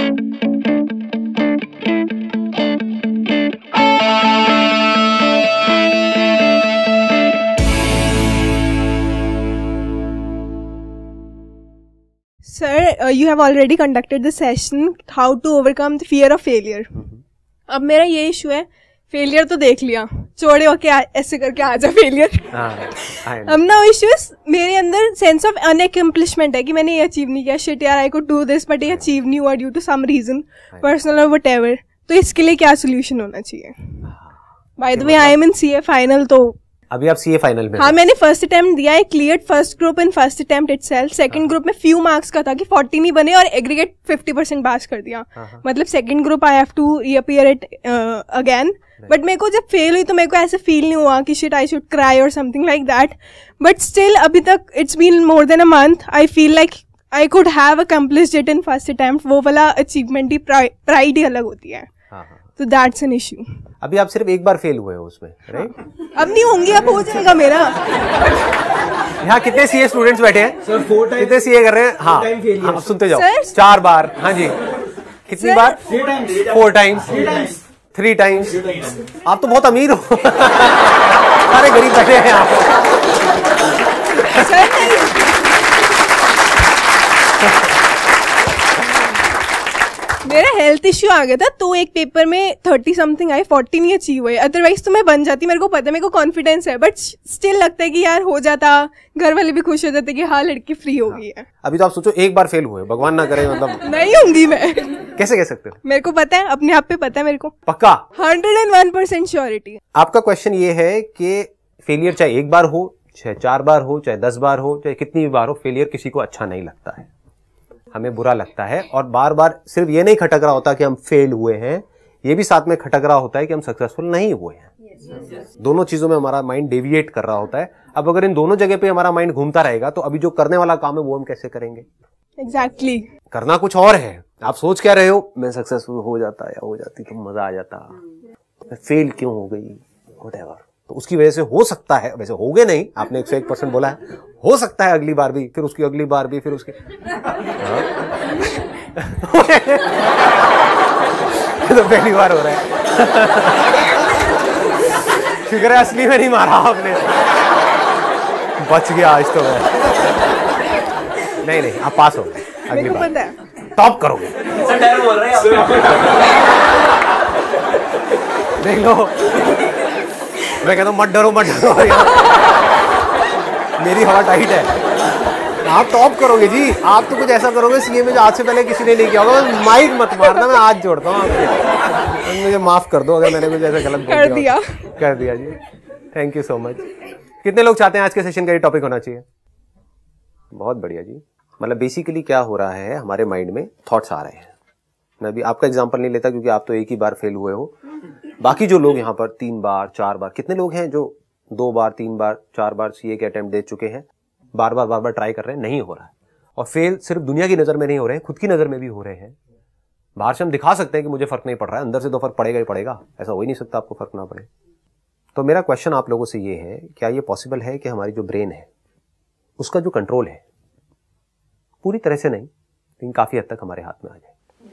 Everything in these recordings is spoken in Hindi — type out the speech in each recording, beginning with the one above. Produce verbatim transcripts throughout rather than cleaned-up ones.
Sir, uh, you have already conducted the session how to overcome the fear of failure. अब मेरा ये इशू है, फेलियर तो देख लिया, चौड़े होके ऐसे करके आ जा फेलियर. अब ना इश्यूज मेरे अंदर सेंस ऑफ अनअकम्प्लिशमेंट है कि मैंने ये अचीव नहीं किया, शिट यार I could do this but ये अचीव नहीं हुआ due to some reason, personal और व्हाटएवर. तो इसके लिए क्या सोल्यूशन होना चाहिए? By the way I am in CA final. तो अभी आप सीए फाइनल में? हाँ, मैंने फर्स्ट अटेम्प्ट दिया है, cleared first group in first attempt itself. Second group में फ्यू मार्क्स का था कि फोर्टी नहीं बने और एग्रीगेट फिफ्टी परसेंट पास कर दिया. मतलब second group I have to reappear it again. But मेरे को जब फेल हुई तो मेरे को ऐसे फील नहीं हुआ कि शिट आई शुड क्राई और something like that. But still अभी तक it's been more than a month, I feel like I could have accomplished it in first attempt. वो वाला अचीवमेंट ही, प्राइड ही अलग होती है. तो दैट्स एन इश्यू. अभी आप सिर्फ एक बार फेल हुए हो उसमें, राइट? अब नहीं होंगी, अब हो जाएगा मेरा. यहाँ कितने सीए स्टूडेंट्स बैठे हैं? Sir four time. कितने सीए कर रहे हैं? हाँ, हाँ सुनते जाओ. सर? चार बार. हाँ जी. कितनी बार? Four times. Three times. आप तो बहुत अमीर हो. सारे गरीब बैठे हैं आप. मेरा हेल्थ इश्यू आ गया था तो एक पेपर में थर्टी समथिंग आई, फोर्टी नहीं अचीव हुए. अदरवाइज तो मैं बन जाती, मेरे को पता है, मेरे को कॉन्फिडेंस है. बट स्टिल लगता है कि यार हो जाता, घर वाले भी खुश हो जाते कि हाँ लड़की फ्री हो गई है. अभी तो आप सोचो एक बार फेल हुए, भगवान ना करे, मतलब नहीं होंगी मैं. कैसे कह सकते हो? मेरे को पता है, अपने आप पे पता है मेरे को पक्का hundred and one percent surety. आपका क्वेश्चन ये है कि फेलियर चाहे एक बार हो, चाहे चार बार हो, चाहे दस बार हो, चाहे कितनी भी बार हो, फेलियर किसी को अच्छा नहीं लगता है. हमें बुरा लगता है और बार बार सिर्फ ये नहीं खटक रहा होता कि हम फेल हुए हैं, ये भी साथ में खटक रहा होता है कि हम सक्सेसफुल नहीं हुए हैं. yes, yes. दोनों चीजों में हमारा माइंड डेविएट कर रहा होता है. अब अगर इन दोनों जगह पे हमारा माइंड घूमता रहेगा तो अभी जो करने वाला काम है वो हम कैसे करेंगे? Exactly exactly. करना कुछ और है. आप सोच क्या रहे हो, मैं सक्सेसफुल हो जाता या हो जाती तो मजा आ जाता, मैं फेल क्यों हो गई, व्हाटएवर. तो उसकी वजह से हो सकता है, वैसे हो गए नहीं, आपने एक सौ एक परसेंट बोला है, हो सकता है अगली बार भी, फिर उसकी अगली बार भी, फिर उसके तो पहली बार हो रहा है. शुक्र है असली में नहीं मारा आपने, बच गया आज तो मैं. नहीं नहीं आप पास हो गए, अगली बार टॉप करोगे. देख लो, मैं कहता हूँ मत डरो मत डरो, मेरी हवा टाइट है. आप टॉप करोगे जी. आप तो कुछ ऐसा करोगे सीए में जो आज से पहले किसी ने नहीं किया होगा. माइक मत मारना, मैं आज जोड़ता हूँ आपके. मुझे माफ कर दो अगर मैंने कुछ ऐसा गलत बोल कर दिया. कर दिया जी. Thank you so much. कितने लोग चाहते हैं आज के सेशन का ये टॉपिक होना चाहिए? बहुत बढ़िया जी. मतलब बेसिकली क्या हो रहा है, हमारे माइंड में थॉट्स आ रहे हैं. मैं अभी आपका एग्जांपल नहीं लेता क्योंकि आप तो एक ही बार फेल हुए हो. बाकी जो लोग यहाँ पर तीन बार चार बार, कितने लोग हैं जो दो बार तीन बार चार बार सीए के अटेम्प्ट दे चुके हैं, बार बार बार बार ट्राई कर रहे हैं, नहीं हो रहा है. और फेल सिर्फ दुनिया की नजर में नहीं हो रहे हैं, खुद की नजर में भी हो रहे हैं. बाहर से हम दिखा सकते हैं कि मुझे फर्क नहीं पड़ रहा है, अंदर से तो फर्क पड़ेगा ही पड़ेगा. ऐसा हो ही नहीं सकता आपको फर्क ना पड़े. तो मेरा क्वेश्चन आप लोगों से ये है, क्या ये पॉसिबल है कि हमारी जो ब्रेन है उसका जो कंट्रोल है, पूरी तरह से नहीं लेकिन काफी हद तक हमारे हाथ में आ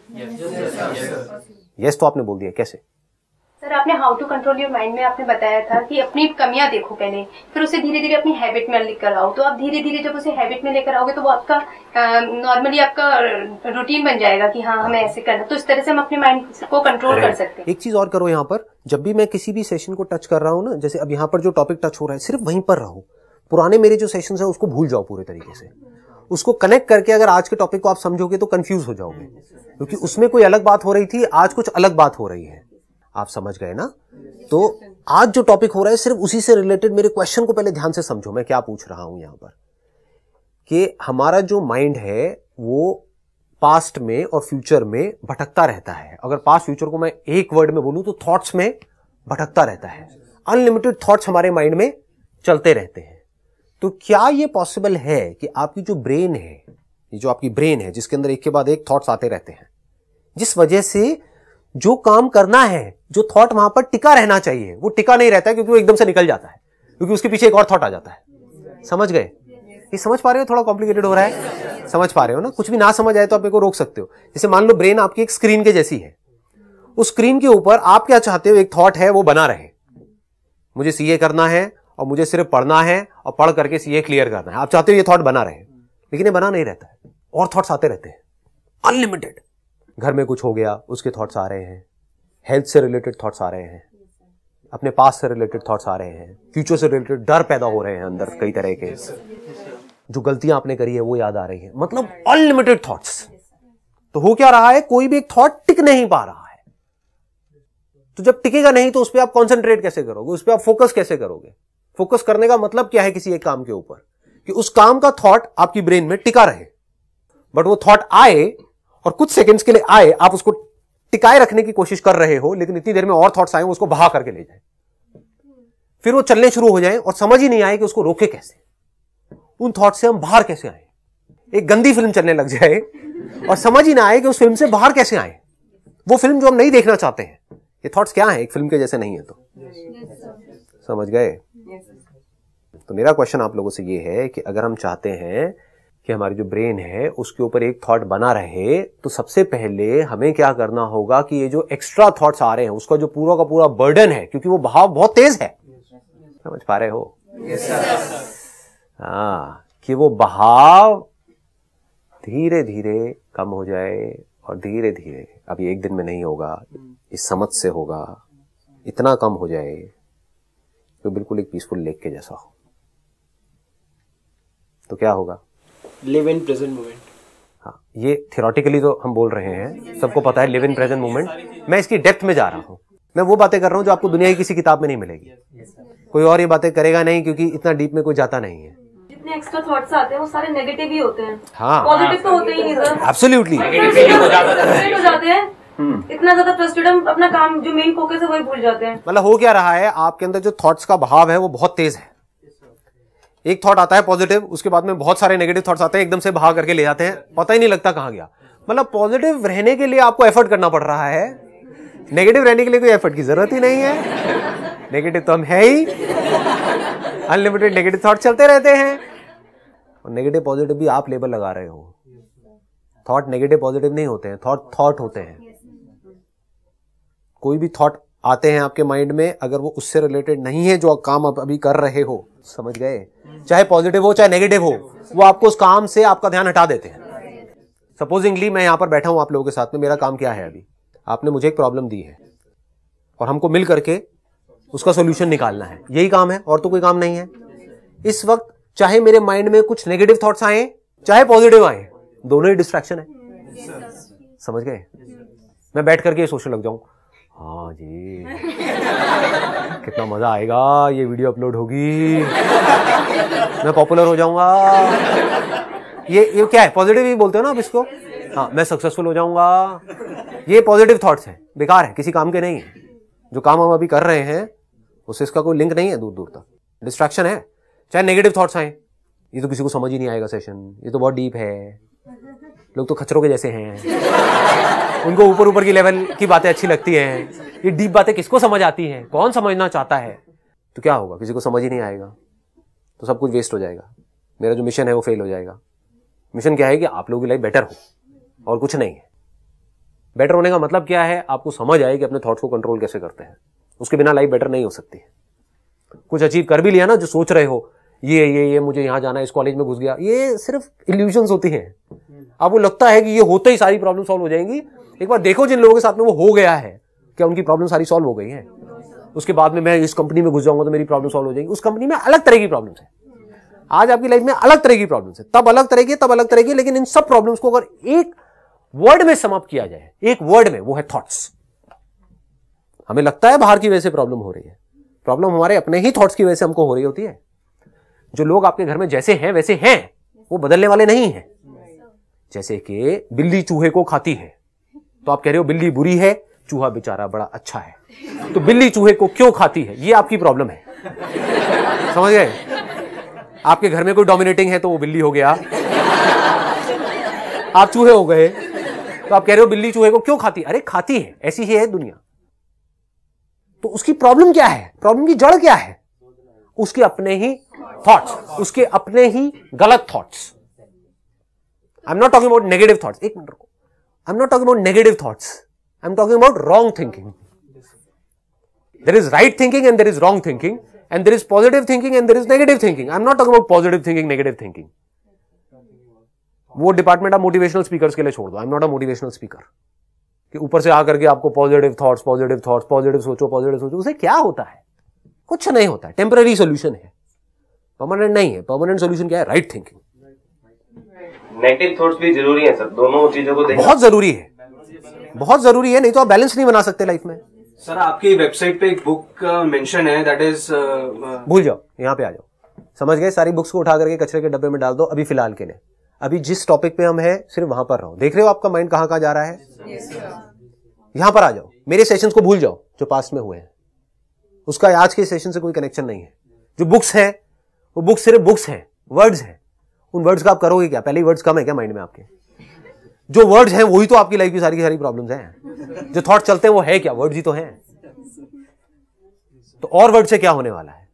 जाए? यस तो आपने बोल दिया. कैसे? सर आपने how to control your mind में आपने बताया था कि अपनी कमियां देखो पहले, फिर उसे धीरे धीरे अपनी हैबिट में लेकर आओ. तो आप धीरे धीरे जब उसे हैबिट में लेकर आओगे तो वो आपका नॉर्मली आपका रूटीन बन जाएगा कि हाँ हमें ऐसे करना. तो इस तरह से हम अपने माइंड को कंट्रोल कर सकते हैं. एक चीज और करो यहाँ पर, जब भी मैं किसी भी सेशन को टच कर रहा हूँ ना, जैसे अब यहाँ पर जो टॉपिक टच हो रहा है सिर्फ वहीं पर रहो. पुराने मेरे जो सेशन है उसको भूल जाओ पूरे तरीके से. उसको कनेक्ट करके अगर आज के टॉपिक को आप समझोगे तो कंफ्यूज हो जाओगे, क्योंकि उसमें कोई अलग बात हो रही थी, आज कुछ अलग बात हो रही है. आप समझ गए ना? तो आज जो टॉपिक हो रहा है सिर्फ उसी से रिलेटेड. मेरे क्वेश्चन को पहले ध्यान से समझो, मैं क्या पूछ रहा हूं यहां पर, कि हमारा जो माइंड है वो पास्ट में और फ्यूचर में भटकता रहता है. अगर पास्ट फ्यूचर को मैं एक वर्ड में बोलूं तो थॉट्स में भटकता रहता है. अनलिमिटेड थॉट्स हमारे माइंड में चलते रहते हैं. तो क्या ये पॉसिबल है कि आपकी जो ब्रेन है, ये जो आपकी ब्रेन है जिसके अंदर एक के बाद एक थॉट्स आते रहते हैं, जिस वजह से जो काम करना है, जो थॉट वहां पर टिका रहना चाहिए, वो टिका नहीं रहता है क्योंकि वो एकदम से निकल जाता है, क्योंकि उसके पीछे एक और थॉट आ जाता है. समझ गए? ये समझ पा रहे हो? थोड़ा कॉम्प्लिकेटेड हो रहा है. समझ पा रहे हो ना? कुछ भी ना समझ आए तो आप मेरे को रोक सकते हो। जैसे मान लो ब्रेन आपकी एक स्क्रीन के जैसी है, उस स्क्रीन के ऊपर आप क्या चाहते हो, एक थॉट है वो बना रहे, मुझे सीए करना है और मुझे सिर्फ पढ़ना है और पढ़ करके सीए क्लियर करना है। आप चाहते हो ये थॉट बना रहे, लेकिन ये बना नहीं रहता है, और थॉट्स आते रहते हैं अनलिमिटेड। घर में कुछ हो गया उसके थॉट्स आ रहे हैं, हेल्थ से रिलेटेड थॉट्स आ रहे हैं, अपने पास से रिलेटेड थॉट्स आ रहे हैं, फ्यूचर से रिलेटेड डर पैदा हो रहे हैं अंदर कई तरह के, जो गलतियां आपने करी है वो याद आ रही है, मतलब अनलिमिटेड थॉट्स। तो हो क्या रहा है, कोई भी एक थॉट टिक नहीं पा रहा है। तो जब टिकेगा नहीं तो उस पर आप कॉन्सेंट्रेट कैसे करोगे, उस पर आप फोकस कैसे करोगे? फोकस करने का मतलब क्या है किसी एक काम के ऊपर, कि उस काम का थॉट आपकी ब्रेन में टिका रहे। बट वो थॉट आए और कुछ सेकंड्स के लिए आए, आप उसको टिकाए रखने की कोशिश कर रहे हो, लेकिन इतनी देर में और थॉट्स आए उसको बहा करके ले जाए, फिर वो चलने शुरू हो जाए और समझ ही नहीं आए कि उसको रोके कैसे, उन थॉट से हम बाहर कैसे आए। एक गंदी फिल्म चलने लग जाए और समझ ही ना आए कि उस फिल्म से बाहर कैसे आए, वो फिल्म जो हम नहीं देखना चाहते हैं। ये थॉट्स क्या है, एक फिल्म के जैसे नहीं है। तो समझ गए? तो मेरा क्वेश्चन आप लोगों से ये है कि अगर हम चाहते हैं कि हमारी जो ब्रेन है उसके ऊपर एक थॉट बना रहे, तो सबसे पहले हमें क्या करना होगा कि ये जो एक्स्ट्रा थॉट्स आ रहे हैं उसका जो पूरा का पूरा बर्डन है, क्योंकि वो बहाव बहुत तेज है, समझ पा रहे हो? हाँ, कि वो बहाव धीरे धीरे कम हो जाए, और धीरे धीरे, अभी एक दिन में नहीं होगा, इस समझ से होगा, इतना कम हो जाए तो बिल्कुल एक पीसफुल लेक के जैसा हो। तो क्या होगा? Live in present moment. हाँ, ये थियोरेटिकली तो हम बोल रहे हैं, सबको पता है लिव इन प्रेजेंट मोमेंट। मैं इसकी डेप्थ में जा रहा हूं, मैं वो बातें कर रहा हूं जो आपको दुनिया की किसी किताब में नहीं मिलेगी। कोई और ये बातें करेगा नहीं, क्योंकि इतना डीप में कोई जाता नहीं है। जितने एक्स्ट्रा थॉट्स आते हैं वो सारे नेगेटिव ही होते हैं। हाँ, पॉजिटिव तो होते ही नहीं सर। एब्सोल्युटली फ्रस्ट्रेट हो जाते हैं, इतना ज्यादा फ्रस्ट्रेट, हम अपना काम जो मेन फोकस है वही भूल जाते हैं। मतलब हो क्या रहा है, आपके अंदर जो थॉट्स का बहाव है वो बहुत तेज है। एक थॉट आता है पॉजिटिव, उसके बाद में बहुत सारे नेगेटिव थॉट्स आते हैं, एकदम से बहा करके ले जाते हैं, पता ही नहीं लगता कहां गया। मतलब पॉजिटिव रहने के लिए आपको एफर्ट करना पड़ रहा है, नेगेटिव रहने के लिए कोई एफर्ट की जरूरत ही नहीं है। नेगेटिव तो हम है ही, अनलिमिटेड नेगेटिव थॉट चलते रहते हैं, और नेगेटिव पॉजिटिव भी आप लेबल लगा रहे हो। थॉट नेगेटिव पॉजिटिव नहीं होते हैं, थॉट थॉट होते हैं। कोई भी थॉट आते हैं आपके माइंड में, अगर वो उससे रिलेटेड नहीं है जो काम आप अभी कर रहे हो, समझ गए, चाहे पॉजिटिव हो चाहे नेगेटिव हो, वो आपको उस काम से आपका ध्यान हटा देते हैं। सपोजिंगली मैं यहां पर बैठा हूं आप लोगों के साथ में, मेरा काम क्या है, अभी आपने मुझे एक प्रॉब्लम दी है और हमको मिल करके उसका सोल्यूशन निकालना है, यही काम है, और तो कोई काम नहीं है। इस वक्त चाहे मेरे माइंड में कुछ नेगेटिव थॉट्स आए चाहे पॉजिटिव आए, दोनों ही डिस्ट्रैक्शन है, समझ गए। मैं बैठ करके सोचने लग जाऊं, हाँ जी कितना मजा आएगा, ये वीडियो अपलोड होगी, मैं पॉपुलर हो जाऊंगा, ये ये क्या है, पॉजिटिव ही बोलते हो ना आप इसको। हाँ, मैं सक्सेसफुल हो जाऊंगा, ये पॉजिटिव थॉट्स हैं, बेकार है, किसी काम के नहीं है। जो काम हम अभी कर रहे हैं उससे इसका कोई लिंक नहीं है दूर दूर तक, डिस्ट्रैक्शन है। चाहे नेगेटिव थॉट्स आए, ये तो किसी को समझ ही नहीं आएगा सेशन, ये तो बहुत डीप है, लोग तो खच्चरों के जैसे हैं, उनको ऊपर ऊपर की लेवल की बातें अच्छी लगती हैं, ये डीप बातें किसको समझ आती हैं, कौन समझना चाहता है। तो क्या होगा, किसी को समझ ही नहीं आएगा, तो सब कुछ वेस्ट हो जाएगा, मेरा जो मिशन है वो फेल हो जाएगा। मिशन क्या है कि आप लोगों की लाइफ बेटर हो, और कुछ नहीं है। बेटर होने का मतलब क्या है, आपको समझ आए कि अपने थॉट्स को कंट्रोल कैसे करते हैं, उसके बिना लाइफ बेटर नहीं हो सकती है। कुछ अचीव कर भी लिया ना, जो सोच रहे हो ये ये ये मुझे यहां जाना है, इस कॉलेज में घुस गया, ये सिर्फ इल्यूजन्स होती हैं। आपको लगता है कि ये होते ही सारी प्रॉब्लम सॉल्व हो जाएंगी, एक बार देखो जिन लोगों के साथ में वो हो गया है, क्या उनकी प्रॉब्लम सारी सॉल्व हो गई है। उसके बाद में मैं इस कंपनी में घुस जाऊंगा तो मेरी प्रॉब्लम सॉल्व हो जाएगी। उस कंपनी में अलग तरह की प्रॉब्लम्स है, आज आपकी लाइफ में अलग तरह की प्रॉब्लम्स है, तब अलग तरह की, तब अलग तरह की, लेकिन इन सब प्रॉब्लम्स को अगर एक वर्ड में समाप्त किया जाए, एक वर्ड में, वो है थॉट्स। हमें लगता है बाहर की वजह से प्रॉब्लम हो रही है, प्रॉब्लम हमारे अपने ही थॉट्स की वजह से हमको हो रही होती है। जो लोग आपके घर में जैसे हैं वैसे हैं, वो बदलने वाले नहीं हैं। जैसे कि बिल्ली चूहे को खाती है, तो आप कह रहे हो बिल्ली बुरी है, चूहा बेचारा बड़ा अच्छा है, तो बिल्ली चूहे को क्यों खाती है, ये आपकी प्रॉब्लम है, समझ गए। आपके घर में कोई डोमिनेटिंग है तो वो बिल्ली हो गया, आप चूहे हो गए, तो आप कह रहे हो बिल्ली चूहे को क्यों खाती, अरे खाती है, ऐसी ही है दुनिया। तो उसकी प्रॉब्लम क्या है, प्रॉब्लम की जड़ क्या है, उसके अपने ही थॉट्स, उसके अपने ही गलत thoughts, I am not talking about negative thoughts, एक मिनट रुको, I am not talking about negative thoughts, I am talking about wrong thinking. There is right thinking and there is wrong thinking and there is positive thinking and there is negative thinking. I am not talking about positive thinking, negative thinking. वो डिपार्टमेंट आप मोटिवेशनल स्पीकर्स के लिए छोड़ दो. I am not a motivational speaker कि ऊपर से आकर के आपको positive thoughts, positive thoughts, positive सोचो, पॉजिटिव सोचो. उसे क्या होता है? कुछ नहीं होता है. टेम्पररी सोल्यूशन है, परमानेंट नहीं है. परमानेंट सोल्यूशन क्या है? Right thinking. नेगेटिव थॉट्स भी जरूरी है सर, दोनों चीजों को देखना बहुत जरूरी है, बहुत जरूरी है. नहीं तो आप बैलेंस नहीं बना सकते लाइफ में. सर आपकी वेबसाइट पे एक बुक का मेंशन है, दैट इज भूल जाओ, यहाँ पे आ जाओ. समझ गए? सारी बुक्स को उठा करके कचरे के डब्बे में डाल दो अभी फिलहाल के लिए. अभी जिस टॉपिक पे हम है सिर्फ वहां पर रहो. देख रहे हो आपका माइंड कहां कहां जा रहा है? yes, यहां पर आ जाओ. मेरे सेशंस को भूल जाओ जो पास्ट में हुए हैं, उसका आज के सेशन से कोई कनेक्शन नहीं है. जो बुक्स है वो बुक्स सिर्फ बुक्स हैं, वर्ड्स हैं. उन वर्ड्स का आप करोगे क्या? पहले ही वर्ड्स कम है क्या माइंड में आपके? जो वर्ड्स हैं वही तो आपकी लाइफ की सारी की सारी प्रॉब्लम्स हैं. जो थॉट चलते हैं वो है क्या? वर्ड्स ही तो हैं. तो और वर्ड से क्या होने वाला है?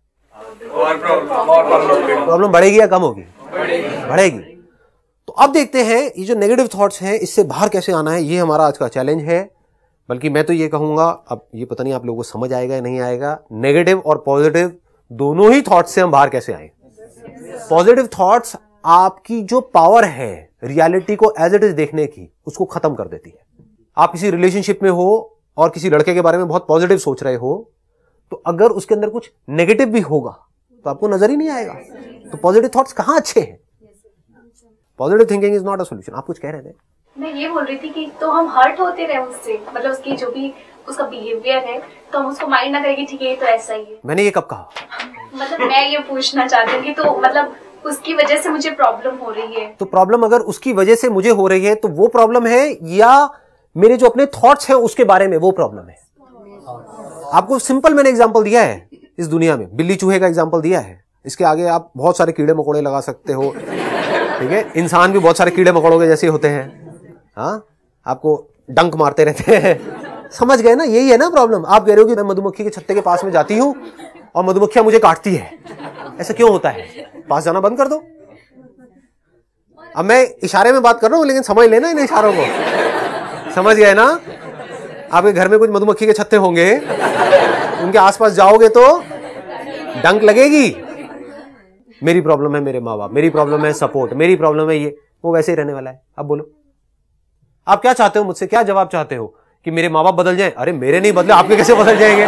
प्रॉब्लम बढ़ेगी या कम होगी? बढ़ेगी. तो अब देखते हैं ये जो नेगेटिव थॉट्स हैं इससे बाहर कैसे आना है. ये हमारा आज का चैलेंज है. बल्कि मैं तो ये कहूंगा, अब ये पता नहीं आप लोगों को समझ आएगा या नहीं आएगा, नेगेटिव और पॉजिटिव दोनों ही थॉट्स से हम बाहर कैसे आए. पॉजिटिव थॉट्स आपकी जो पावर है रियलिटी को एज इट इज देखने की, उसको खत्म कर देती है. आप किसी रिलेशनशिप में हो और किसी लड़के के बारे में बहुत पॉजिटिव सोच रहे हो, तो अगर उसके अंदर कुछ नेगेटिव भी होगा तो आपको नजर ही नहीं आएगा. तो पॉजिटिव थॉट्स कहां अच्छे हैं? Positive thinking is not a solution. आप कुछ कह रहे थे? मैं ये बोल रही थी कि तो हम हर्ट होते रहे उससे, मतलब उसकी जो भी उसका बिहेवियर है, तो हम उसको माइंड ना करेंगे ठीक है तो ऐसा ही है. मैंने ये कब कहा? मतलब मैं ये पूछना चाहती हूँ कि तो मतलब उसकी वजह से मुझे प्रॉब्लम हो रही है. तो प्रॉब्लम अगर उसकी वजह से मुझे हो रही है तो वो प्रॉब्लम है, या मेरे जो अपने थॉट्स हैं उसके बारे में वो प्रॉब्लम है? आपको सिंपल मैंने एग्जांपल दिया है. इस दुनिया में बिल्ली चूहे का एग्जांपल दिया है. इसके आगे आप बहुत सारे कीड़े मकोड़े लगा सकते हो. ठीक है, इंसान भी बहुत सारे कीड़े मकोड़ों के जैसे होते हैं. हाँ, आपको डंक मारते रहते हैं. समझ गए ना? यही है ना प्रॉब्लम. आप कह रहे हो कि मैं मधुमक्खी के छत्ते के पास में जाती हूं और मधुमक्खियां मुझे काटती है. ऐसा क्यों होता है? पास जाना बंद कर दो. अब मैं इशारे में बात कर रहा हूं लेकिन समझ लेना इन इशारों को. समझ गए ना? आपके घर में कुछ मधुमक्खी के छत्ते होंगे, उनके आसपास जाओगे तो डंक लगेगी. मेरी प्रॉब्लम है मेरे माँ बाप, मेरी प्रॉब्लम है सपोर्ट, मेरी प्रॉब्लम है ये, वो वैसे ही रहने वाला है. अब बोलो आप क्या चाहते हो मुझसे? क्या जवाब चाहते हो? कि मेरे माँ बाप बदल जाएं? अरे मेरे नहीं बदले, आपके कैसे बदल जाएंगे?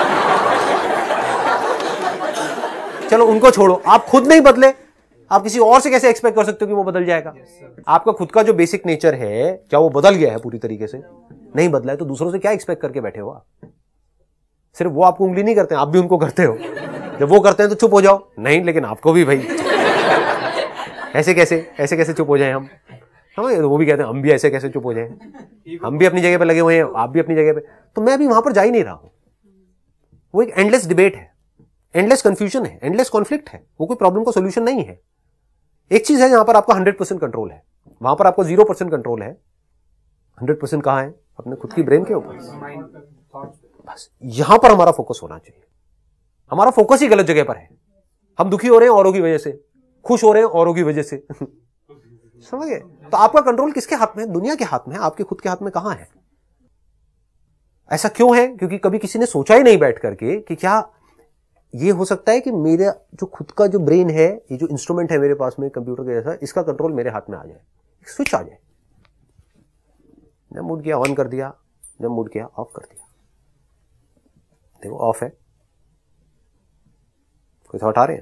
चलो उनको छोड़ो, आप खुद नहीं बदले, आप किसी और से कैसे एक्सपेक्ट कर सकते हो कि वो बदल जाएगा? आपका खुद का जो बेसिक नेचर है क्या वो बदल गया है पूरी तरीके से? नहीं बदला है. तो दूसरों से क्या एक्सपेक्ट करके बैठे हो आप? सिर्फ वो आपको उंगली नहीं करते, आप भी उनको करते हो. जब वो करते हैं तो चुप हो जाओ. नहीं, लेकिन आपको भी भाई ऐसे कैसे ऐसे कैसे चुप हो जाए हम? समझ? वो भी कहते हैं हम भी ऐसे कैसे चुप हो जाए. हम भी अपनी जगह पे लगे हुए हैं, आप भी अपनी जगह पे. तो मैं भी वहां पर जा ही नहीं रहा हूं. वो एक एंडलेस डिबेट है, एंडलेस कंफ्यूजन है, एंडलेस कॉन्फ्लिक्ट है. वो कोई प्रॉब्लम का सोल्यूशन नहीं है. एक चीज है जहां पर आपका हंड्रेड परसेंट कंट्रोल है, वहां पर आपको जीरो परसेंट कंट्रोल है. हंड्रेड परसेंट कहां है? अपने खुद की ब्रेन के ऊपर. बस यहां पर हमारा फोकस होना चाहिए. हमारा फोकस ही गलत जगह पर है. हम दुखी हो रहे हैं औरों की वजह से, खुश हो रहे हैं औरों की वजह से. समझ गए? तो आपका कंट्रोल किसके हाथ में है? दुनिया के हाथ में है. आपके खुद के हाथ में कहां है? ऐसा क्यों है? क्योंकि कभी किसी ने सोचा ही नहीं बैठ करके कि क्या ये हो सकता है कि मेरा जो खुद का जो ब्रेन है, ये जो इंस्ट्रूमेंट है मेरे पास में कंप्यूटर के जैसा, इसका कंट्रोल मेरे हाथ में आ जाए, स्विच आ जाए. जब मूड किया ऑन कर दिया, जब मूड किया ऑफ कर दिया. देखो ऑफ है. कोई थॉट आ रहे हैं?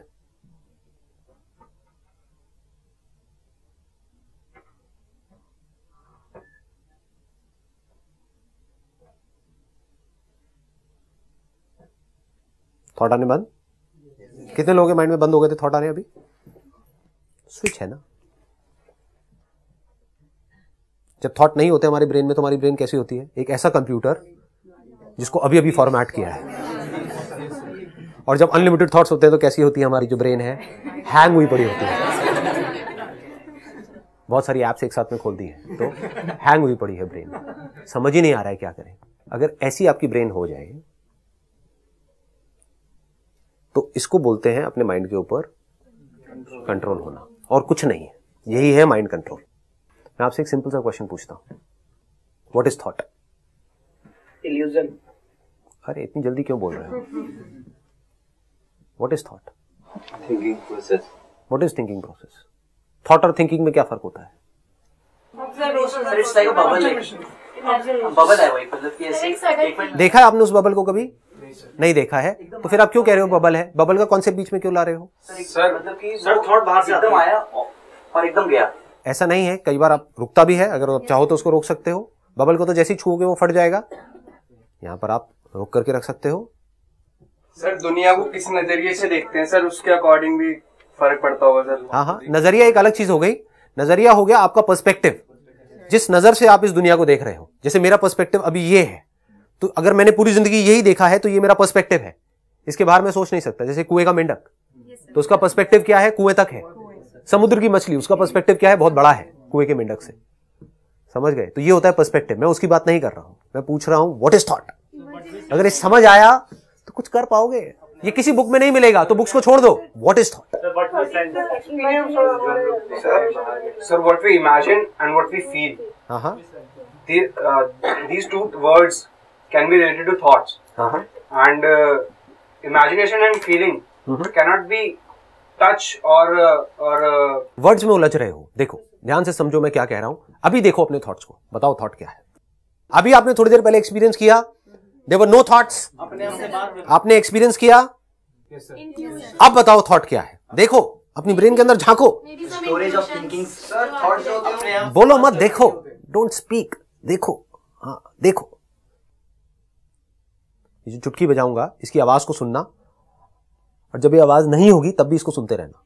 थॉट आने बंद? कितने लोगों के माइंड में बंद हो गए थे थॉट आने? अभी स्विच है ना. जब थॉट नहीं होते हमारे ब्रेन में तो हमारी ब्रेन कैसी होती है? एक ऐसा कंप्यूटर जिसको अभी अभी फॉर्मेट किया है. और जब अनलिमिटेड थॉट्स होते हैं तो कैसी होती है हमारी जो ब्रेन है? हैंग हुई पड़ी होती है. बहुत सारी एप्स एक साथ में खोल दी है तो हैंग हुई पड़ी है ब्रेन. समझ ही नहीं आ रहा है क्या करें. अगर ऐसी आपकी ब्रेन हो जाए तो इसको बोलते हैं अपने माइंड के ऊपर कंट्रोल होना, और कुछ नहीं है. यही है माइंड कंट्रोल. मैं आपसे एक सिंपल सा क्वेश्चन पूछता हूं, व्हाट इज थॉट? इल्यूजन। अरे इतनी जल्दी क्यों बोल रहे हो? What is thought? Thinking process. What is thinking process? Thought और थिंकिंग में क्या फर्क होता है? Sir it's like a bubble, bubble है वही, मतलब कि ऐसे एक मिनट। देखा है आपने उस बबल को कभी? नहीं देखा है, तो फिर आप क्यों कह रहे हो बबल है? बबल का कॉन्सेप्ट बीच में क्यों ला रहे हो? सर मतलब कि सर थॉट बाहर से एकदम आया और एकदम गया। ऐसा नहीं है, कई बार आप रुकता भी है, अगर आप चाहो तो उसको रोक सकते हो। बबल को तो जैसे ही छूओगे वो फट जाएगा, यहाँ पर आप रोक करके रख सकते हो। सर दुनिया को किस नजरिए से देखते हैं सर, उसके अकॉर्डिंग भी फर्क पड़ता होगा सर। हाँ हाँ, नजरिया एक अलग चीज हो गई। नजरिया हो गया आपका पर्सपेक्टिव, जिस नजर से आप इस दुनिया को देख रहे हो। जैसे मेरा पर्सपेक्टिव अभी ये है, तो अगर मैंने पूरी जिंदगी यही देखा है तो ये मेरा पर्सपेक्टिव है, इसके बाहर मैं सोच नहीं सकता। जैसे कुएं का मेंढक, तो उसका पर्सपेक्टिव क्या है? कुएं तक है। समुद्र की मछली, उसका पर्सपेक्टिव क्या है? बहुत बड़ा है कुएं के मेंढक से। समझ गए? तो ये होता है पर्सपेक्टिव। मैं उसकी बात नहीं कर रहा हूं, मैं पूछ रहा हूं व्हाट इज थॉट। अगर ये समझ आया तो कुछ कर पाओगे। ये किसी बुक में नहीं मिलेगा, तो बुक्स को छोड़ दो। What is thought? Sir what we imagine and what we feel, हाँ हाँ these two words can be related to thoughts, हाँ हाँ and uh, imagination and feeling cannot be touch or uh, or uh, words में उलझ रहे हो। देखो ध्यान से समझो मैं क्या कह रहा हूं। अभी देखो अपने थॉट्स को, बताओ थॉट क्या है। अभी आपने थोड़ी देर पहले एक्सपीरियंस किया, देयर वर नो थॉट्स, आपने एक्सपीरियंस किया। अब बताओ थॉट क्या है। देखो अपनी ब्रेन के अंदर झांको, storage of thinking. Sir thought जो होते हैं अपने आप बोलो मत, देखो, डोंट स्पीक, देखो। हाँ देखो, ये जो चुटकी बजाऊंगा इसकी आवाज को सुनना, और जब ये आवाज नहीं होगी तब भी इसको सुनते रहना।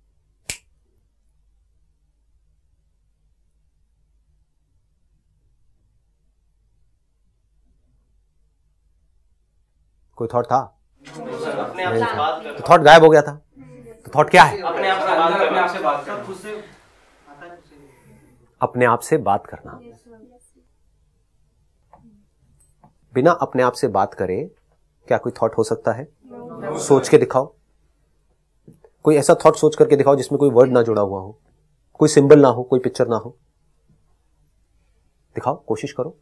कोई थॉट था? अपने आप से बात तो थॉट गायब हो गया था। तो थॉट क्या है? अपने आप से बात करना, आपसे बात करना। अपने आप से बात करना। बिना अपने आप से बात करे क्या कोई थॉट हो सकता है? सोच के दिखाओ, कोई ऐसा थॉट सोच करके दिखाओ जिसमें कोई वर्ड ना जुड़ा हुआ हो, कोई सिंबल ना हो, कोई पिक्चर ना हो। दिखाओ, कोशिश करो,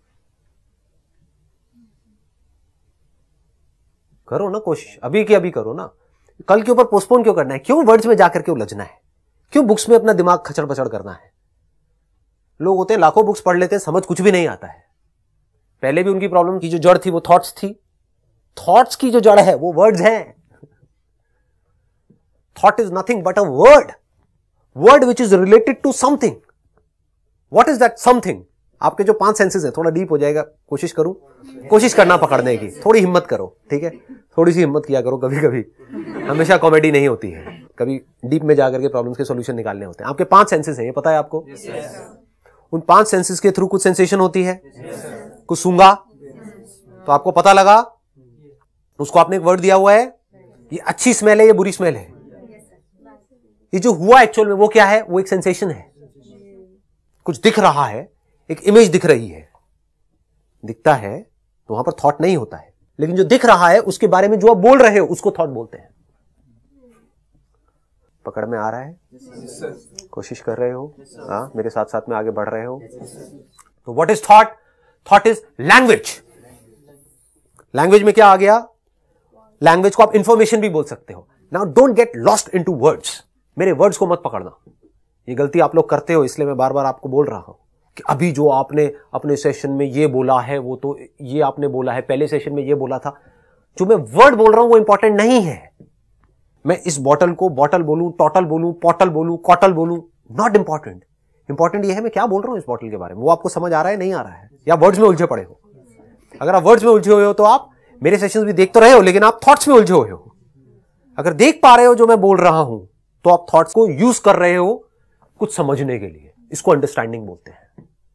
करो ना कोशिश, अभी की अभी करो ना। कल के ऊपर पोस्टपोन क्यों करना है? क्यों वर्ड्स में जाकर के उलझना है? क्यों बुक्स में अपना दिमाग खचड़ पचड़ करना है? लोग होते हैं लाखों बुक्स पढ़ लेते हैं, समझ कुछ भी नहीं आता है। पहले भी उनकी प्रॉब्लम की जो जड़ थी वो थॉट्स थी। थॉट्स की जो जड़ है वो वर्ड्स हैं। Thought is nothing but a word, word which is related to something. What is that something? आपके जो पांच सेंसेस हैं, थोड़ा डीप हो जाएगा, कोशिश करूं, कोशिश करना पकड़ने की, थोड़ी हिम्मत करो, ठीक है? थोड़ी सी हिम्मत किया करो। कभी कभी हमेशा कॉमेडी नहीं होती है, कभी डीप में जाकर के प्रॉब्लम्स के सॉल्यूशन निकालने होते हैं। आपके पांच सेंसेस हैं, ये पता है आपको? yes, उन पांच सेंसेस के थ्रू कुछ सेंसेशन होती है। yes, कुछ सूंघा तो आपको पता लगा, उसको आपने एक वर्ड दिया हुआ है, ये अच्छी स्मेल है, ये बुरी स्मेल है। ये जो हुआ एक्चुअल में वो क्या है? वो एक सेंसेशन है। कुछ दिख रहा है, एक इमेज दिख रही है, दिखता है तो वहां पर थॉट नहीं होता है, लेकिन जो दिख रहा है उसके बारे में जो आप बोल रहे हो उसको थॉट बोलते हैं। पकड़ में आ रहा है? yes, कोशिश कर रहे हो? हाँ, मेरे साथ साथ में आगे बढ़ रहे हो? yes, तो what is thought? Thought is language. Language में क्या आ गया? लैंग्वेज को आप इंफॉर्मेशन भी बोल सकते हो। Now don't get lost into words. मेरे वर्ड्स को मत पकड़ना, ये गलती आप लोग करते हो, इसलिए मैं बार बार आपको बोल रहा हूं कि अभी जो आपने अपने सेशन में ये बोला है, वो तो ये आपने बोला है, पहले सेशन में ये बोला था। जो मैं वर्ड बोल रहा हूं वो इंपॉर्टेंट नहीं है। मैं इस बॉटल को बॉटल बोलूं, टोटल बोलूं, पॉटल बोलूं, कॉटल बोलूं, नॉट इंपॉर्टेंट। इंपॉर्टेंट ये है मैं क्या बोल रहा हूं इस बॉटल के बारे में। वो आपको समझ आ रहा है, नहीं आ रहा है, या वर्ड्स में उलझे पड़े हो? अगर आप वर्ड्स में उलझे हुए हो तो आप मेरे सेशंस भी देख तो रहे हो, लेकिन आप थॉट्स में उलझे हुए हो। अगर देख पा रहे हो जो मैं बोल रहा हूं तो आप थॉट्स को यूज कर रहे हो कुछ समझने के लिए। इसको अंडरस्टैंडिंग बोलते हैं।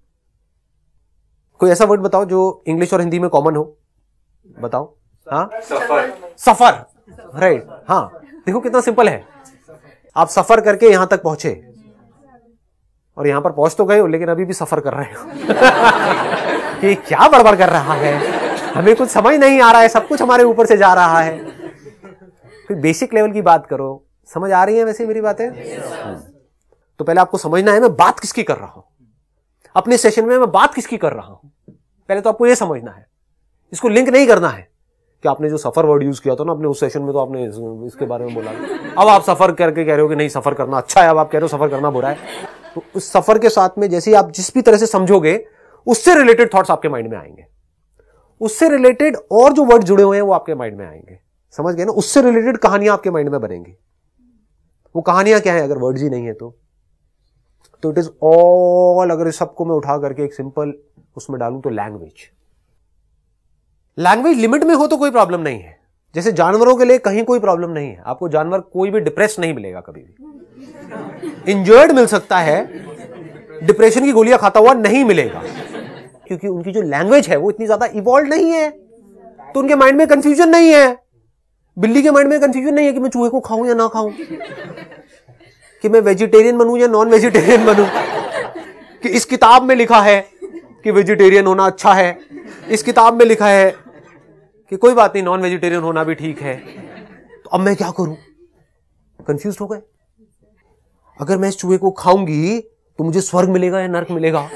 कोई ऐसा वर्ड बताओ जो इंग्लिश और हिंदी में कॉमन हो, बताओ। हाँ, सफर। सफर, राइट। हाँ, देखो कितना सिंपल है। आप सफर करके यहां तक पहुंचे, और यहां पर पहुंच तो गए हो लेकिन अभी भी सफर कर रहे हो कि क्या बड़बड़ कर रहा है, हमें कुछ समझ नहीं आ रहा है, सब कुछ हमारे ऊपर से जा रहा है। कोई बेसिक लेवल की बात करो। समझ आ रही है वैसे मेरी बातें? yes, तो पहले आपको समझना है मैं बात किसकी कर रहा हूं। अपने सेशन में मैं बात किसकी कर रहा हूं, पहले तो आपको यह समझना है, इसको लिंक नहीं करना है कि आपने जो सफर वर्ड यूज किया था ना अपने उस सेशन में, तो आपने इसके बारे में बोला, अब आप सफर करके कह रहे हो कि नहीं सफर करना अच्छा है, अब आप कह रहे हो सफर करना बुरा है। तो उस सफर के साथ में जैसे ही आप जिस भी तरह से समझोगे उससे रिलेटेड थॉट्स आपके माइंड में आएंगे, उससे रिलेटेड और जो वर्ड जुड़े हुए हैं वो आपके माइंड में आएंगे, समझ गए ना, उससे रिलेटेड कहानियां आपके माइंड में बनेंगी। वो कहानियां क्या है अगर वर्ड्स ही नहीं है तो तो इट इज ऑल, अगर इस सबको मैं उठा करके एक सिंपल उसमें डालूं तो लैंग्वेज। लैंग्वेज लिमिट में हो तो कोई प्रॉब्लम नहीं है, जैसे जानवरों के लिए कहीं कोई प्रॉब्लम नहीं है, आपको जानवर कोई भी डिप्रेस नहीं मिलेगा, कभी भी इंजर्ड मिल सकता है, डिप्रेशन की गोलियां खाता हुआ नहीं मिलेगा, क्योंकि उनकी जो लैंग्वेज है वो इतनी ज्यादा इवॉल्व नहीं है, तो उनके माइंड में कंफ्यूजन नहीं है। बिल्ली के माइंड में कंफ्यूजन नहीं है कि मैं चूहे को खाऊं या ना खाऊं, कि मैं वेजिटेरियन बनूं या नॉन वेजिटेरियन बनूं, कि इस किताब में लिखा है कि वेजिटेरियन होना अच्छा है, इस किताब में लिखा है कि कोई बात नहीं नॉन वेजिटेरियन होना भी ठीक है, तो अब मैं क्या करूं, कंफ्यूज हो गए। अगर मैं इस चूहे को खाऊंगी तो मुझे स्वर्ग मिलेगा या नरक मिलेगा,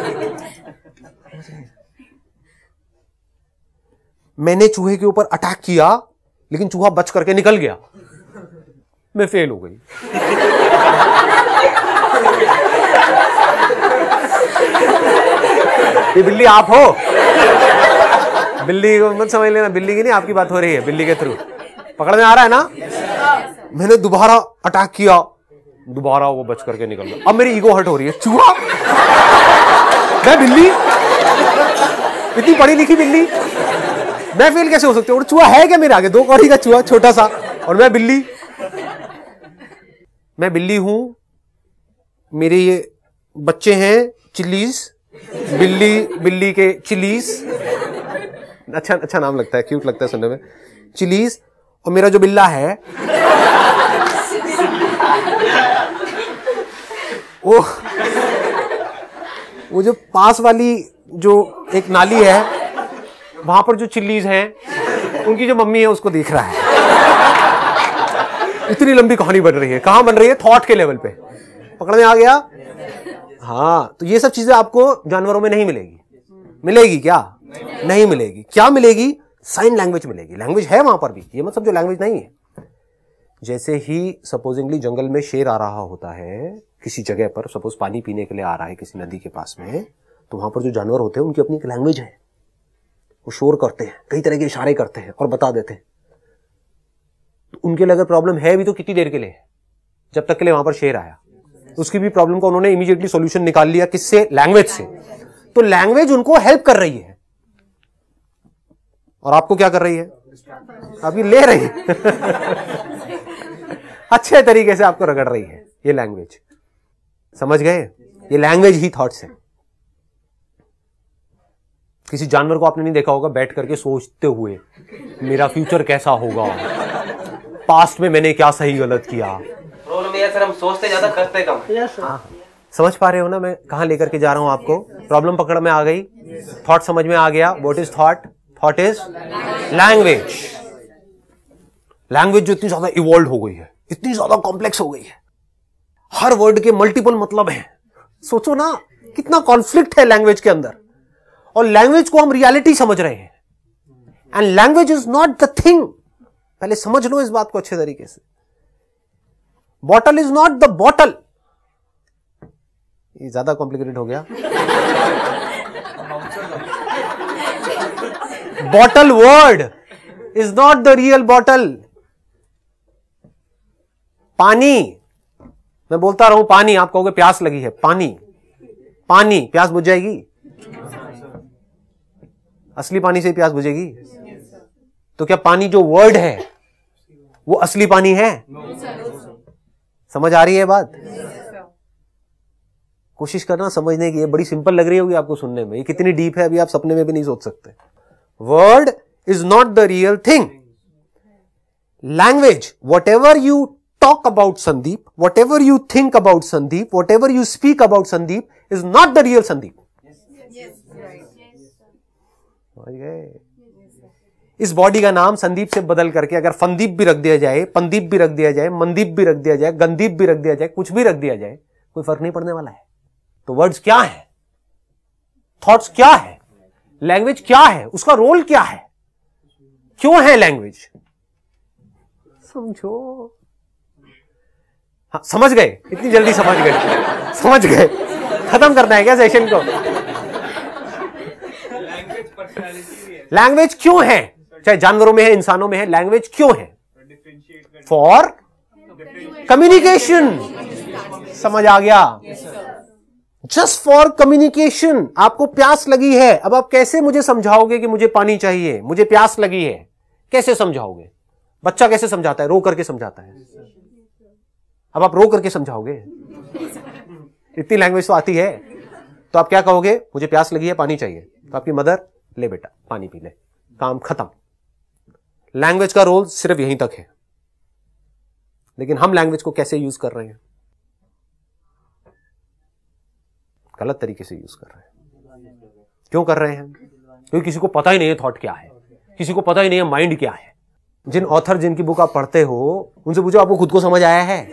मैंने चूहे के ऊपर अटैक किया लेकिन चूहा बच करके निकल गया, मैं फेल हो गई। ये बिल्ली आप हो, बिल्ली को मत समझ लेना, बिल्ली की नहीं आपकी बात हो रही है, बिल्ली के थ्रू पकड़ में आ रहा है ना। मैंने दोबारा अटैक किया, दोबारा वो बच करके निकल गया, अब मेरी ईगो हर्ट हो रही है, चूहा मैं बिल्ली, इतनी पढ़ी लिखी बिल्ली, मैं फेल कैसे हो सकती हूँ, और चूहा है क्या मेरे आगे, दो कौड़ी का चूहा छोटा सा, और मैं बिल्ली, मैं बिल्ली हूं, मेरे ये बच्चे हैं चिल्लीज, बिल्ली बिल्ली के चिलीज, अच्छा अच्छा नाम लगता है, क्यूट लगता है सुनने में, चिलीज, और मेरा जो बिल्ला है वो वो जो पास वाली जो एक नाली है वहां पर जो चिल्लीज हैं उनकी जो मम्मी है उसको देख रहा है। इतनी लंबी कहानी बन रही है, कहां बन रही है, थॉट के लेवल पे, पकड़ में आ गया। हाँ, तो ये सब चीजें आपको जानवरों में नहीं मिलेगी, मिलेगी क्या, नहीं, नहीं मिलेगी। क्या मिलेगी, साइन लैंग्वेज मिलेगी, लैंग्वेज है वहां पर भी, ये मतलब जो लैंग्वेज नहीं है। जैसे ही सपोजिंगली जंगल में शेर आ रहा होता है किसी जगह पर, सपोज पानी पीने के लिए आ रहा है किसी नदी के पास में, तो वहां पर जो जानवर होते हैं उनकी अपनी एक लैंग्वेज है, वो शोर करते हैं, कई तरह के इशारे करते हैं और बता देते हैं। तो उनके लिए अगर प्रॉब्लम है भी तो कितनी देर के लिए, जब तक के लिए वहां पर शेर आया, उसकी भी प्रॉब्लम का उन्होंने इमीडिएटली सॉल्यूशन निकाल लिया, किससे, लैंग्वेज से। तो लैंग्वेज उनको हेल्प कर रही है, और आपको क्या कर रही है, अभी ले रही है अच्छे तरीके से आपको रगड़ रही है ये लैंग्वेज, समझ गए, ये लैंग्वेज ही थॉट्स है। किसी जानवर को आपने नहीं देखा होगा बैठ करके सोचते हुए मेरा फ्यूचर कैसा होगा, पास्ट में मैंने क्या सही गलत किया। प्रॉब्लम ये सर हम सोचते ज्यादा करते कम। हाँ, समझ पा रहे हो ना मैं कहां लेकर के जा रहा हूं आपको, प्रॉब्लम पकड़ में आ गई, थॉट समझ में आ गया। What is thought, thought is language. Language जो इतनी ज्यादा इवॉल्व हो गई है, इतनी ज्यादा कॉम्प्लेक्स हो गई है, हर वर्ड के मल्टीपल मतलब हैं। सोचो ना कितना कॉन्फ्लिक्ट है लैंग्वेज के अंदर, और लैंग्वेज को हम रियलिटी समझ रहे हैं, and language is not the thing. पहले समझ लो इस बात को अच्छे तरीके से। Bottle is not the bottle, ये ज्यादा कॉम्प्लिकेटेड हो गया। Bottle word is not the real bottle. पानी, मैं बोलता रहूं पानी, आप कहोगे प्यास लगी है, पानी, पानी, प्यास बुझ जाएगी, असली पानी से प्यास बुझेगी? तो क्या पानी जो वर्ड है वो असली पानी है? समझ आ रही है बात? कोशिश करना समझने की, ये बड़ी सिंपल लग रही होगी आपको सुनने में, ये कितनी डीप है अभी आप सपने में भी नहीं सोच सकते। Word is not the real thing. Language, whatever you talk about Sandeep, whatever you think about Sandeep, whatever you speak about Sandeep is not the real Sandeep. Yes, right. इस बॉडी का नाम संदीप से बदल करके अगर फंदीप भी रख दिया जाए, पंदीप भी रख दिया जाए, मनदीप भी रख दिया जाए, गंदीप भी रख दिया जाए, कुछ भी रख दिया जाए, कोई फर्क नहीं पड़ने वाला है। तो वर्ड्स क्या है? थॉट्स क्या है, लैंग्वेज क्या है, उसका रोल क्या है, क्यों है लैंग्वेज, समझो। हाँ, समझ गए, इतनी जल्दी समझ गए, समझ गए, खत्म करना है क्या सेशन को? लैंग्वेज क्यों है, चाहे जानवरों में है, इंसानों में है, लैंग्वेज क्यों है? For communication. समझ आ गया? Just for communication. आपको प्यास लगी है, अब आप कैसे मुझे समझाओगे कि मुझे पानी चाहिए, मुझे प्यास लगी है, कैसे समझाओगे? बच्चा कैसे समझाता है? रो करके समझाता है। अब आप रो करके समझाओगे? इतनी लैंग्वेज तो आती है। तो आप क्या कहोगे? मुझे प्यास लगी है, पानी चाहिए। तो आपकी मदर, ले बेटा पानी पी ले, काम खत्म। लैंग्वेज का रोल सिर्फ यहीं तक है। लेकिन हम लैंग्वेज को कैसे यूज कर रहे हैं? गलत तरीके से यूज कर रहे हैं। क्यों कर रहे हैं? क्योंकि किसी को पता ही नहीं है थॉट क्या है, किसी को पता ही नहीं है माइंड क्या है। जिन ऑथर जिनकी बुक आप पढ़ते हो उनसे पूछो आपको खुद को समझ आया है?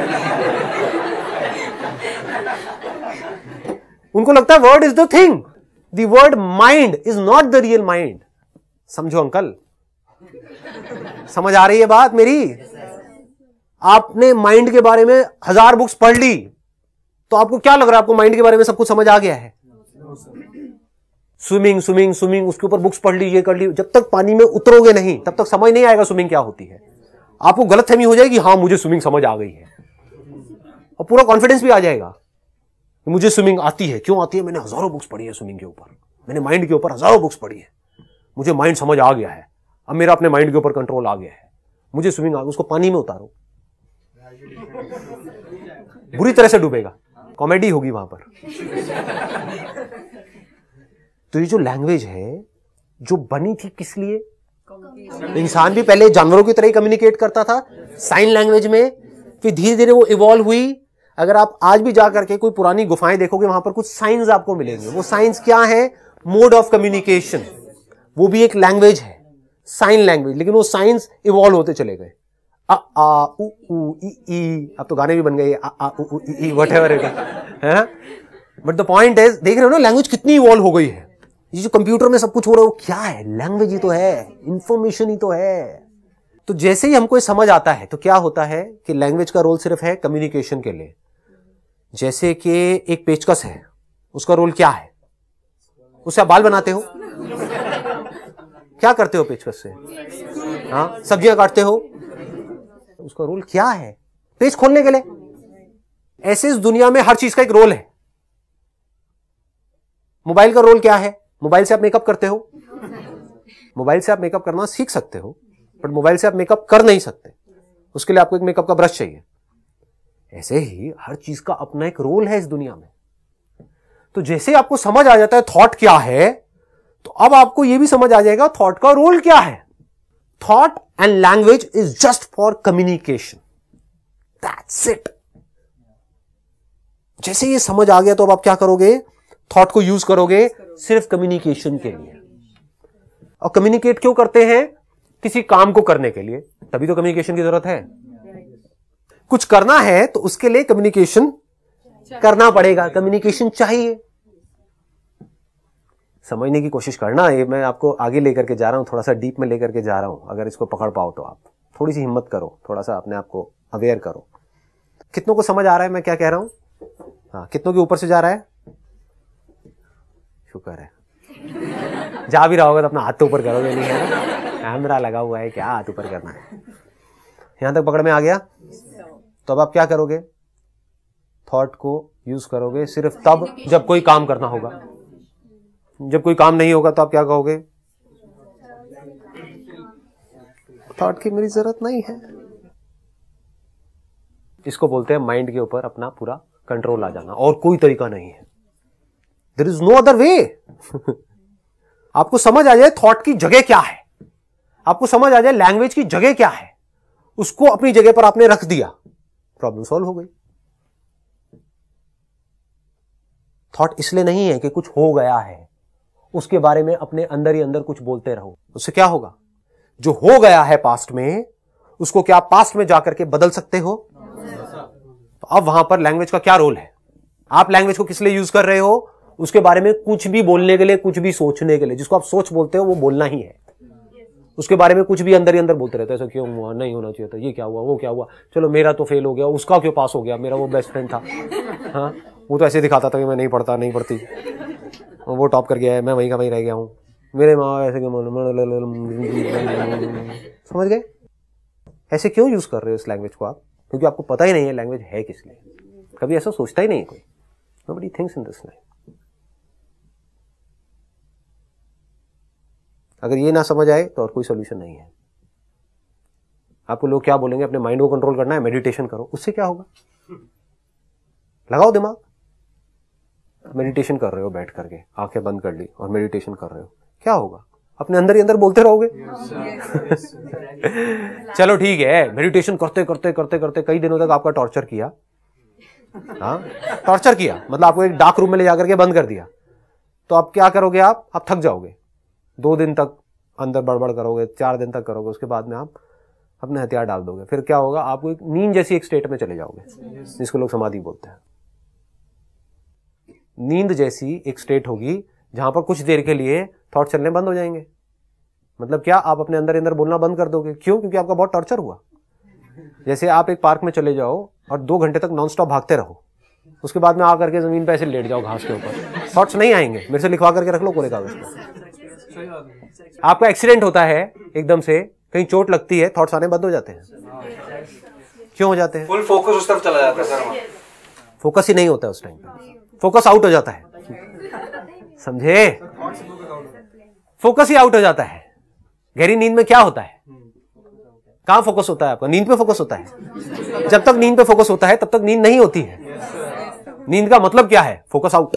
उनको लगता है word is the thing, the word mind is not the real mind. समझो अंकल, समझ आ रही है बात मेरी? आपने माइंड के बारे में हजार बुक्स पढ़ ली तो आपको क्या लग रहा है? आपको माइंड के बारे में सब कुछ समझ आ गया है? स्विमिंग स्विमिंग स्विमिंग उसके ऊपर बुक्स पढ़ ली, ये कर ली, जब तक पानी में उतरोगे नहीं तब तक समझ नहीं आएगा स्विमिंग क्या होती है। आपको गलतफहमी हो जाएगी, हाँ मुझे स्विमिंग समझ आ गई है, और पूरा कॉन्फिडेंस भी आ जाएगा कि मुझे स्विमिंग आती है। क्यों आती है? मैंने हजारों बुक्स पढ़ी है स्विमिंग के ऊपर, मैंने माइंड के ऊपर हजारों बुक्स पढ़ी है, मुझे माइंड समझ आ गया है, अब मेरा अपने माइंड के ऊपर कंट्रोल आ गया है, मुझे स्विमिंग आ गई। उसको पानी में उतारो, बुरी तरह से डूबेगा, कॉमेडी होगी वहां पर। तो ये जो लैंग्वेज है जो बनी थी किस लिए? इंसान भी पहले जानवरों की तरह ही कम्युनिकेट करता था साइन लैंग्वेज में, फिर धीरे धीरे वो इवॉल्व हुई। अगर आप आज भी जाकर के कोई पुरानी गुफाएं देखोगे वहां पर कुछ साइंस आपको मिलेंगे। वो साइंस क्या है? Mode of communication. वो भी एक लैंग्वेज है, साइन लैंग्वेज, लेकिन वो साइंस इवॉल्व होते चले गए। आ आ उ उ ई ई, अब तो गाने भी बन गए, आ आ उ उ ई ई व्हाटएवर इट है। बट द पॉइंट इज, देख रहे हो ना लैंग्वेज कितनी इवॉल्व हो गई है। ये जो कंप्यूटर में सब कुछ हो रहा है वो क्या है? लैंग्वेज ही तो है, इंफॉर्मेशन ही तो है। तो जैसे ही हमको ये समझ आता है तो क्या होता है कि लैंग्वेज का रोल सिर्फ है कम्युनिकेशन के लिए। जैसे कि एक पेचकस है, उसका रोल क्या है? उससे आप बाल बनाते हो, क्या करते हो पेचकस से? हाँ, सब्जियां काटते हो, उसका रोल क्या है? पेच खोलने के लिए। ऐसे इस दुनिया में हर चीज का एक रोल है। मोबाइल का रोल क्या है? मोबाइल से आप मेकअप करते हो, मोबाइल से आप मेकअप करना सीख सकते हो, बट मोबाइल से आप मेकअप कर नहीं सकते, उसके लिए आपको एक मेकअप का ब्रश चाहिए। ऐसे ही हर चीज का अपना एक रोल है इस दुनिया में। तो जैसे आपको समझ आ जाता है थॉट क्या है, तो अब आपको यह भी समझ आ जाएगा थॉट का रोल क्या है। Thought and language is just for communication, that's it. जैसे ये समझ आ गया तो अब आप क्या करोगे? थॉट को यूज करोगे सिर्फ कम्युनिकेशन के लिए। और कम्युनिकेट क्यों करते हैं? किसी काम को करने के लिए, तभी तो कम्युनिकेशन की जरूरत है। कुछ करना है तो उसके लिए कम्युनिकेशन करना पड़ेगा, कम्युनिकेशन चाहिए। समझने की कोशिश करना, ये मैं आपको आगे लेकर के जा रहा हूं, थोड़ा सा डीप में लेकर के जा रहा हूं। अगर इसको पकड़ पाओ तो आप थोड़ी सी हिम्मत करो, थोड़ा सा अपने आप को अवेयर करो। कितनों को समझ आ रहा है मैं क्या कह रहा हूं? हाँ, कितनों के ऊपर से जा रहा है? शुक्र है। जा भी रहा होगा तो अपना हाथ तो ऊपर करोगे नहीं, है ना? कैमरा लगा हुआ है, क्या हाथ ऊपर करना है। यहां तक पकड़ में आ गया? तो अब आप क्या करोगे? थॉट को यूज करोगे सिर्फ तब जब कोई काम करना होगा। जब कोई काम नहीं होगा तो आप क्या कहोगे? थॉट की मेरी जरूरत नहीं है। इसको बोलते हैं माइंड के ऊपर अपना पूरा कंट्रोल आ जाना, और कोई तरीका नहीं है। There is no other way. आपको समझ आ जाए थॉट की जगह क्या है, आपको समझ आ जाए लैंग्वेज की जगह क्या है, उसको अपनी जगह पर आपने रख दिया, प्रॉब्लम सॉल्व हो गई। थॉट इसलिए नहीं है कि कुछ हो गया है, उसके बारे में अपने अंदर ही अंदर कुछ बोलते रहो। उससे क्या होगा? जो हो गया है पास्ट में, उसको क्या आप पास्ट में जाकर के बदल सकते हो? तो अब वहां पर लैंग्वेज का क्या रोल है? आप लैंग्वेज को किस लिए यूज कर रहे हो? उसके बारे में कुछ भी बोलने के लिए, कुछ भी सोचने के लिए, जिसको आप सोच बोलते हो वो बोलना ही है। उसके बारे में कुछ भी अंदर ही अंदर बोलते रहते हैं, ऐसा क्यों हुआ, नहीं होना चाहिए था, ये क्या हुआ, वो क्या हुआ, चलो मेरा तो फेल हो गया, उसका क्यों पास हो गया, मेरा वो बेस्ट फ्रेंड था, हाँ वो तो ऐसे दिखाता था कि मैं नहीं पढ़ता नहीं पढ़ती, वो टॉप कर गया है, मैं वहीं का वहीं रह गया हूँ, मेरे माँ ऐसे क्यों, समझ गए? ऐसे क्यों यूज कर रहे हो इस लैंग्वेज को आप? क्योंकि आपको पता ही नहीं है लैंग्वेज है किस लिए। कभी ऐसा सोचता ही नहीं है कोई। Nobody thinks in this way. अगर ये ना समझ आए तो और कोई सोल्यूशन नहीं है। आपको लोग क्या बोलेंगे, अपने माइंड को कंट्रोल करना है, मेडिटेशन करो। उससे क्या होगा? लगाओ दिमाग। मेडिटेशन कर रहे हो बैठ करके, आंखें बंद कर ली और मेडिटेशन कर रहे हो, क्या होगा? अपने अंदर ही अंदर बोलते रहोगे। चलो ठीक है, मेडिटेशन करते करते करते करते कई दिनों तक आपका टॉर्चर किया, हाँ टॉर्चर किया मतलब आपको एक डार्क रूम में ले जाकर के बंद कर दिया, तो आप क्या करोगे? आप आप थक जाओगे। दो दिन तक अंदर बड़बड़ करोगे, चार दिन तक करोगे, उसके बाद में आप अपने हथियार डाल दोगे। फिर क्या होगा? आपको एक नींद जैसी एक स्टेट में चले जाओगे, जिसको लोग समाधि बोलते हैं। नींद जैसी एक स्टेट होगी जहां पर कुछ देर के लिए थॉट चलने बंद हो जाएंगे। मतलब क्या? आप अपने अंदर अंदर बोलना बंद कर दोगे। क्यों? क्योंकि आपका बहुत टॉर्चर हुआ। जैसे आप एक पार्क में चले जाओ और दो घंटे तक नॉन स्टॉप भागते रहो, उसके बाद में आकर के जमीन पे ऐसे लेट जाओ घास के ऊपर, थॉट्स नहीं आएंगे। मेरे से लिखवा करके रख लो पूरे कागज पे। आपका एक्सीडेंट होता है, एकदम से कहीं चोट लगती है, थॉट्स आने बंद हो जाते हैं। क्यों हो जाते हैं? फुल फोकस उस तरफ चला जाता है सर। फोकस ही नहीं होता है उस टाइम पे, फोकस आउट हो जाता है, समझे? फोकस ही आउट हो जाता है। गहरी नींद में क्या होता है? कहां फोकस होता है आपका? नींद पे फोकस होता है। जब तक नींद पे फोकस होता है तब तक नींद नहीं होती है। नींद का मतलब क्या है? Focus out.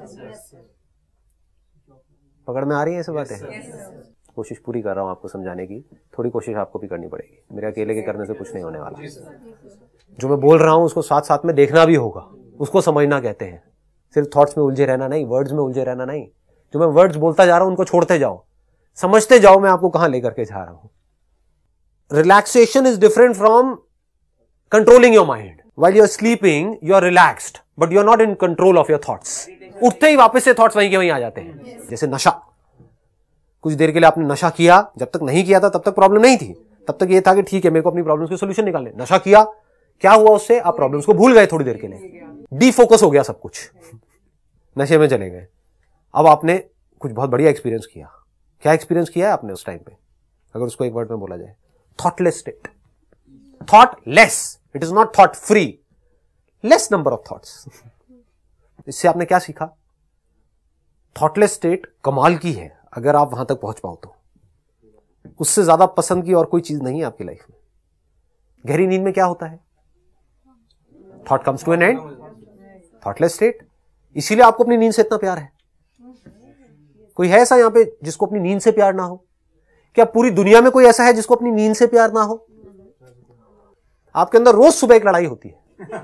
पकड़ में आ रही है ऐसी बातें? कोशिश पूरी कर रहा हूं आपको समझाने की, थोड़ी कोशिश आपको भी करनी पड़ेगी। मेरे अकेले के करने से कुछ नहीं होने वाला। जो मैं बोल रहा हूं उसको साथ साथ में देखना भी होगा, उसको समझना कहते हैं। सिर्फ थॉट्स में उलझे रहना नहीं, वर्ड्स में उलझे रहना नहीं। जो मैं वर्ड्स बोलता जा रहा हूं उनको छोड़ते जाओ, समझते जाओ मैं आपको कहां लेकर के जा रहा हूं। Relaxation is different from controlling your mind. While you're sleeping, you're relaxed, but you're not in control of your thoughts. उठते ही वापस से थॉट्स वहीं के वहीं आ जाते हैं। जैसे नशा, कुछ देर के लिए आपने नशा किया, जब तक नहीं किया था तब तक प्रॉब्लम नहीं थी, तब तक ये था कि ठीक है मेरे को अपनी प्रॉब्लम्स के सोल्यूशन निकालने। नशा किया, क्या हुआ उससे? आप प्रॉब्लम्स को भूल गए थोड़ी देर के लिए, डीफोकस हो गया सब कुछ, नशे में चले गए। अब आपने कुछ बहुत बढ़िया एक्सपीरियंस किया। क्या एक्सपीरियंस किया है आपने उस टाइम पे? अगर उसको एक वर्ड में बोला जाए, thoughtless state. Thoughtless, it is not thought free, less number of thoughts. इससे आपने क्या सीखा? थॉटलेस स्टेट कमाल की है अगर आप वहां तक पहुंच पाओ तो। उससे ज्यादा पसंद की और कोई चीज नहीं है आपकी लाइफ में। गहरी नींद में क्या होता है? Thought comes to an end, thoughtless state. इसीलिए आपको अपनी नींद से इतना प्यार है। कोई है ऐसा यहां पे जिसको अपनी नींद से प्यार ना हो? क्या पूरी दुनिया में कोई ऐसा है जिसको अपनी नींद से प्यार ना हो? आपके अंदर रोज सुबह एक लड़ाई होती है,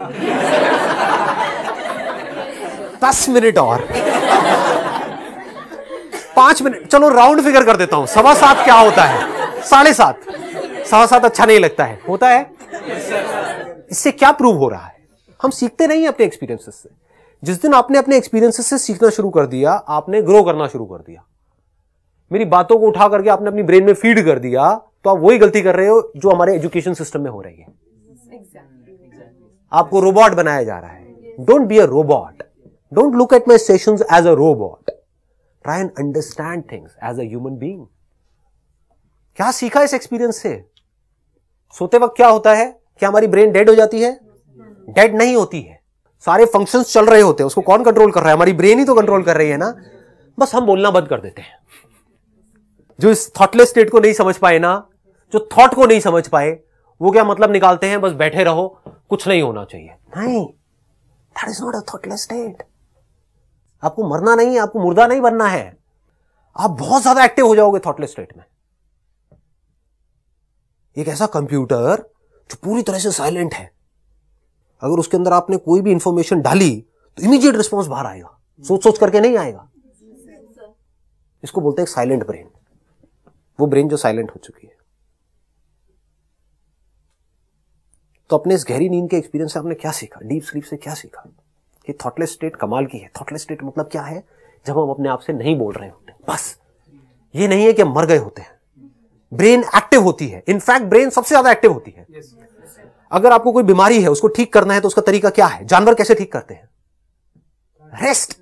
दस मिनट और पांच मिनट, चलो राउंड फिगर कर देता हूं, सवा सात क्या होता है? साढ़े सात। सवा सात अच्छा नहीं लगता है, होता है। इससे क्या प्रूव हो रहा है? हम सीखते नहीं अपने एक्सपीरियंसेस से। जिस दिन आपने अपने एक्सपीरियंसेस से सीखना शुरू कर दिया, आपने ग्रो करना शुरू कर दिया। मेरी बातों को उठा करके आपने अपनी ब्रेन में फीड कर दिया, तो आप वही गलती कर रहे हो जो हमारे एजुकेशन सिस्टम में हो रही है। आपको रोबोट बनाया जा रहा है। Don't be a robot, don't look at my sessions as a robot, try and understand things as a human being. क्या सीखा इस एक्सपीरियंस से? सोते वक्त क्या होता है? क्या हमारी ब्रेन डेड हो जाती है? डेड नहीं होती है, सारे फंक्शंस चल रहे होते हैं। उसको कौन कंट्रोल कर रहा है? हमारी ब्रेन ही तो कंट्रोल कर रही है ना। बस हम बोलना बंद कर देते हैं। जो इस थॉटलेस स्टेट को नहीं समझ पाए ना, जो थॉट को नहीं समझ पाए, वो क्या मतलब निकालते हैं? बस बैठे रहो, कुछ नहीं होना चाहिए। नहीं, that is not a thoughtless state. आपको मरना नहीं है, आपको मुर्दा नहीं बनना है। आप बहुत ज्यादा एक्टिव हो जाओगे थॉटलेस स्टेट में। एक ऐसा कंप्यूटर जो पूरी तरह से साइलेंट है, अगर उसके अंदर आपने कोई भी इंफॉर्मेशन डाली तो इमीडिएट रिस्पॉन्स बाहर आएगा, सोच सोच करके नहीं आएगा। इसको बोलते हैं साइलेंट ब्रेन। वो ब्रेन जो साइलेंट हो चुकी है। तो अपने इस गहरी नींद के एक्सपीरियंस से आपने क्या सीखा? डीप स्लीप से क्या सीखा? कि थॉटलेस स्टेट कमाल की है। थॉटलेस स्टेट मतलब क्या है? जब हम अपने आप से नहीं बोल रहे होते। बस ये नहीं है कि हम मर गए होते हैं, ब्रेन एक्टिव होती है। इनफैक्ट ब्रेन सबसे ज्यादा एक्टिव होती है। अगर आपको कोई बीमारी है, उसको ठीक करना है, तो उसका तरीका क्या है? जानवर कैसे ठीक करते हैं? Rest.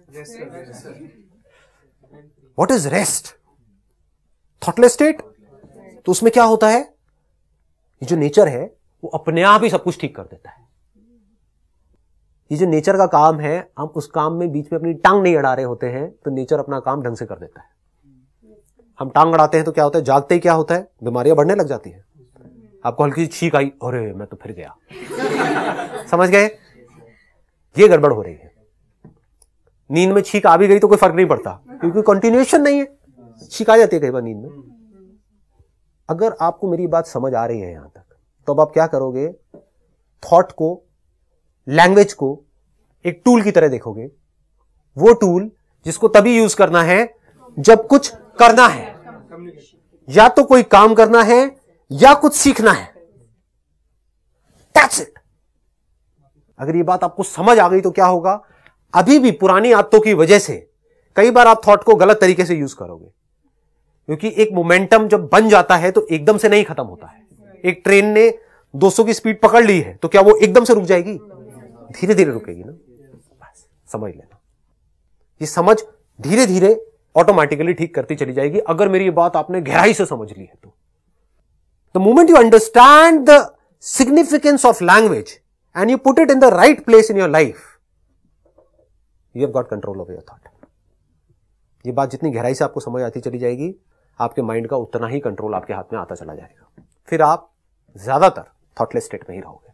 What is rest? Thoughtless state. तो उसमें क्या होता है, ये जो नेचर है वो अपने आप ही सब कुछ ठीक कर देता है। ये जो नेचर का काम है, हम उस काम में बीच में अपनी टांग नहीं अड़ा रहे होते हैं, तो नेचर अपना काम ढंग से कर देता है। हम टांग अड़ाते हैं तो क्या होता है, जागते ही क्या होता है, बीमारियां बढ़ने लग जाती है। आपको हल्की छींक आई, अरे मैं तो फिर गया। समझ गए? ये गड़बड़ हो रही है। नींद में छींक आ भी गई तो कोई फर्क नहीं पड़ता, क्योंकि कंटिन्यूएशन नहीं है। छींक आ जाती है कई बार नींद में। अगर आपको मेरी बात समझ आ रही है यहां तक, तो अब आप क्या करोगे, थॉट को, लैंग्वेज को एक टूल की तरह देखोगे। वो टूल जिसको तभी यूज करना है जब कुछ करना है, या तो कोई काम करना है या कुछ सीखना है। That's it. अगर ये बात आपको समझ आ गई तो क्या होगा, अभी भी पुरानी आदतों की वजह से कई बार आप थॉट को गलत तरीके से यूज करोगे, क्योंकि एक मोमेंटम जब बन जाता है तो एकदम से नहीं खत्म होता है। एक ट्रेन ने दो सौ की स्पीड पकड़ ली है तो क्या वो एकदम से रुक जाएगी? धीरे धीरे रुकेगी ना। बस समझ लेना, ये समझ धीरे धीरे ऑटोमेटिकली ठीक करती चली जाएगी, अगर मेरी ये बात आपने गहराई से समझ ली है तो। The moment you understand the significance of language and you put it in the right place in your life, you have got control over your thought. ये बात जितनी गहराई से आपको समझ आती चली जाएगी, आपके माइंड का उतना ही कंट्रोल आपके हाथ में आता चला जाएगा। फिर आप ज्यादातर थॉटलेस स्टेट में ही रहोगे,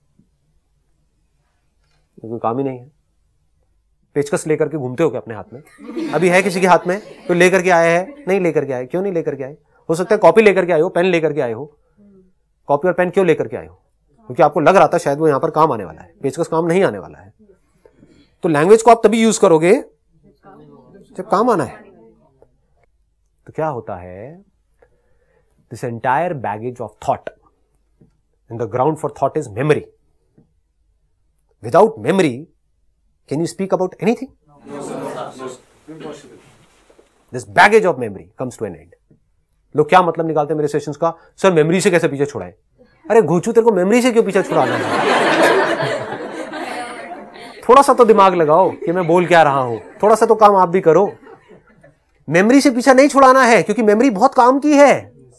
कोई काम ही नहीं है। पेचकस लेकर के घूमते हो क्या अपने हाथ में? अभी है किसी के हाथ में? तो लेकर के आए हैं? नहीं लेकर के आए। क्यों नहीं लेकर के आए? हो सकता है कॉपी लेकर के आए हो, पेन लेकर के आए हो। कॉपी और पेन क्यों लेकर के आए हो? क्योंकि आपको लग रहा था शायद वो यहां पर काम आने वाला है। पेचकस काम नहीं आने वाला है। तो लैंग्वेज को आप तभी यूज करोगे जब काम आना है। तो क्या होता है, this entire baggage of thought, and the ground for thought is memory. Without memory can you speak about anything? No, sir. Impossible. This baggage of memory comes to an end. लोग क्या मतलब निकालते हैं मेरे सेशंस का, सर मेमोरी से कैसे पीछे छुड़ाए? अरे घोचू, तेरे को मेमोरी से क्यों पीछे छुड़ाना है? थोड़ा सा तो दिमाग लगाओ कि मैं बोल क्या रहा हूं, थोड़ा सा तो काम आप भी करो। मेमोरी से पीछा नहीं छुड़ाना है, क्योंकि मेमोरी बहुत काम की है।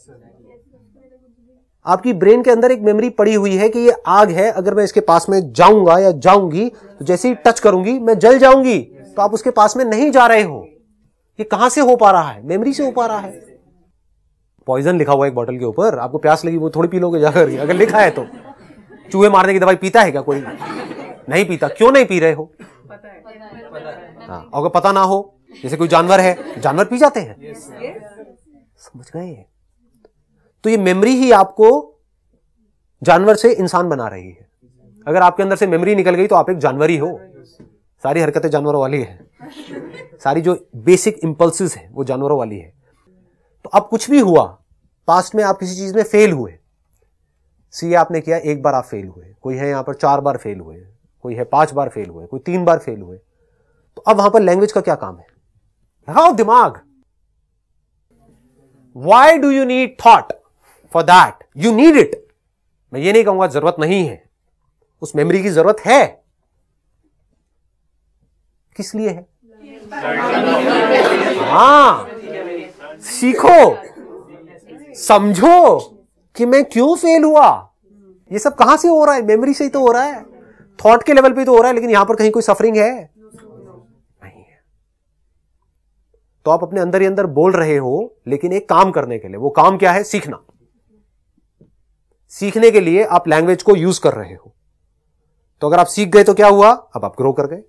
आपकी ब्रेन के अंदर एक मेमोरी पड़ी हुई है कि ये आग है, अगर मैं इसके पास में जाऊंगा या जाऊंगी तो जैसे ही टच करूंगी मैं जल जाऊंगी। तो आप उसके पास में नहीं जा रहे हो। ये कहां से हो पा रहा है? मेमोरी से हो पा रहा है। पॉइजन लिखा हुआ एक बोतल के ऊपर, आपको प्यास लगी, वो थोड़ी पी लोगे जाकर? अगर लिखा है तो। चूहे मारने की दवाई पीता है क्या कोई? नहीं पीता। क्यों नहीं पी रहे हो? हाँ, अगर पता ना हो, जैसे कोई जानवर है, जानवर पी जाते हैं। समझ गए? तो ये मेमोरी ही आपको जानवर से इंसान बना रही है। अगर आपके अंदर से मेमोरी निकल गई तो आप एक जानवर ही हो। सारी हरकतें जानवरों वाली है, सारी जो बेसिक इंपल्सेस है वो जानवरों वाली है। तो अब कुछ भी हुआ, पास्ट में आप किसी चीज में फेल हुए, सीए आपने किया, एक बार आप फेल हुए, कोई है यहां पर चार बार फेल हुए, कोई है पांच बार फेल हुए, कोई तीन बार फेल हुए, तो अब वहां पर लैंग्वेज का क्या काम है? लगाओ दिमाग। Why do you need thought? For that you need it. मैं ये नहीं कहूंगा जरूरत नहीं है, उस मेमोरी की जरूरत है। किस लिए है? हाँ, सीखो, समझो कि मैं क्यों फेल हुआ। ये सब कहां से हो रहा है? मेमोरी से ही तो हो रहा है, थॉट के लेवल पे तो हो रहा है, लेकिन यहां पर कहीं कोई सफरिंग है? नहीं है। तो आप अपने अंदर ही अंदर बोल रहे हो, लेकिन एक काम करने के लिए। वो काम क्या है? सीखना। सीखने के लिए आप लैंग्वेज को यूज कर रहे हो। तो अगर आप सीख गए तो क्या हुआ? अब आप ग्रो कर गए।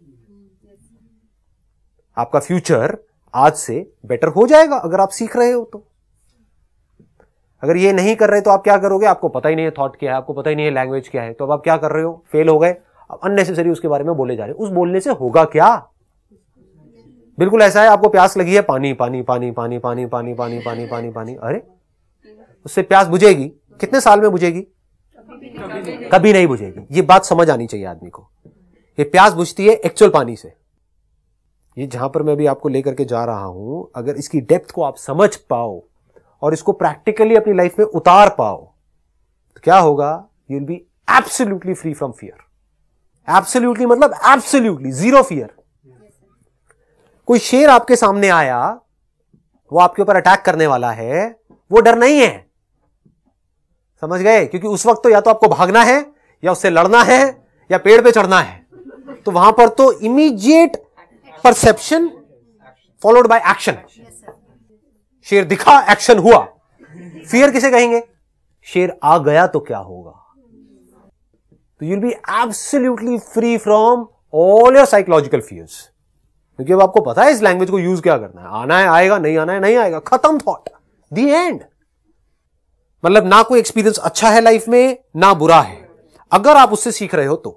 आपका फ्यूचर आज से बेटर हो जाएगा अगर आप सीख रहे हो तो। अगर ये नहीं कर रहे तो आप क्या करोगे? आपको पता ही नहीं है थॉट क्या है, आपको पता ही नहीं है लैंग्वेज क्या है, तो अब आप क्या कर रहे हो? फेल हो गए। अब अननेसेसरी उसके बारे में बोले जा रहे हो। उस बोलने से होगा क्या? बिल्कुल ऐसा है, आपको प्यास लगी है, पानी पानी पानी पानी पानी पानी पानी पानी पानी पानी। अरे उससे प्यास बुझेगी? कितने साल में बुझेगी? कभी नहीं बुझेगी। ये बात समझ आनी चाहिए आदमी को। ये प्यास बुझती है एक्चुअल पानी से, ये जहां पर मैं भी आपको लेकर के जा रहा हूं, अगर इसकी डेप्थ को आप समझ पाओ और इसको प्रैक्टिकली अपनी लाइफ में उतार पाओ तो क्या होगा, you will be absolutely free from fear. Absolutely मतलब एब्सोल्युटली जीरो फियर। कोई शेर आपके सामने आया, वो आपके ऊपर अटैक करने वाला है, वो डर नहीं है, समझ गए? क्योंकि उस वक्त तो या तो आपको भागना है या उससे लड़ना है या पेड़ पे चढ़ना है। तो वहां पर तो immediate perception followed by action. शेर दिखा, एक्शन हुआ। फियर किसे कहेंगे? शेर आ गया तो क्या होगा? तो you will be absolutely free from all your psychological fears, क्योंकि अब आपको पता है इस लैंग्वेज को यूज क्या करना है। आना है आएगा, नहीं आना है नहीं आएगा, खत्म थॉट, दी एंड। मतलब ना कोई एक्सपीरियंस अच्छा है लाइफ में, ना बुरा है। अगर आप उससे सीख रहे हो तो,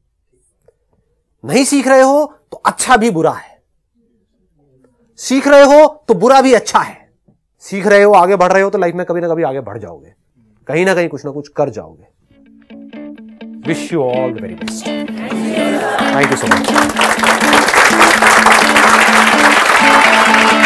नहीं सीख रहे हो तो अच्छा भी बुरा है, सीख रहे हो तो बुरा भी अच्छा है। सीख रहे हो, आगे बढ़ रहे हो तो लाइफ में कभी ना कभी आगे बढ़ जाओगे, कहीं ना कहीं कुछ ना कुछ कर जाओगे। Wish you all the very best. Thank you so much.